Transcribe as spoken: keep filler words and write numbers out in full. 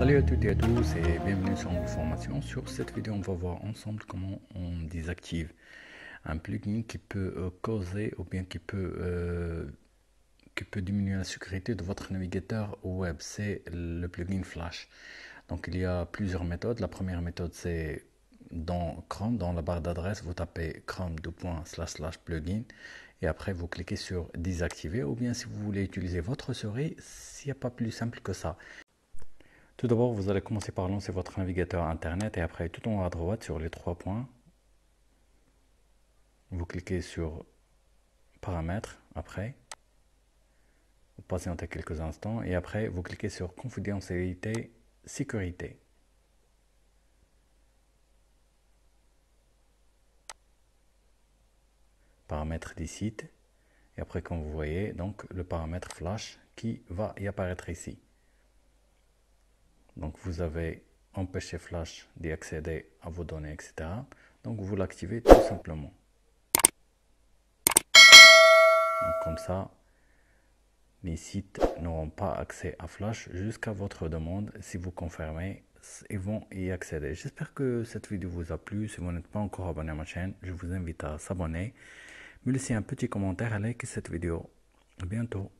Salut à toutes et à tous et bienvenue sur une formation. Sur cette vidéo, on va voir ensemble comment on désactive un plugin qui peut euh, causer ou bien qui peut, euh, qui peut diminuer la sécurité de votre navigateur web. C'est le plugin Flash. Donc il y a plusieurs méthodes. La première méthode, c'est dans Chrome, dans la barre d'adresse, vous tapez chrome slash slash plugin et après vous cliquez sur désactiver, ou bien si vous voulez utiliser votre souris, il n'y a pas plus simple que ça. Tout d'abord, vous allez commencer par lancer votre navigateur internet et après tout en haut à droite sur les trois points, vous cliquez sur paramètres, après, vous patientez quelques instants et après vous cliquez sur confidentialité, sécurité. Paramètres des sites et après comme vous voyez donc le paramètre flash qui va y apparaître ici. Donc vous avez empêché Flash d'y accéder à vos données, et cetera. Donc vous l'activez tout simplement. Donc comme ça, les sites n'auront pas accès à Flash jusqu'à votre demande. Si vous confirmez, ils vont y accéder. J'espère que cette vidéo vous a plu. Si vous n'êtes pas encore abonné à ma chaîne, je vous invite à s'abonner. Me laisser un petit commentaire et liker cette vidéo. À bientôt.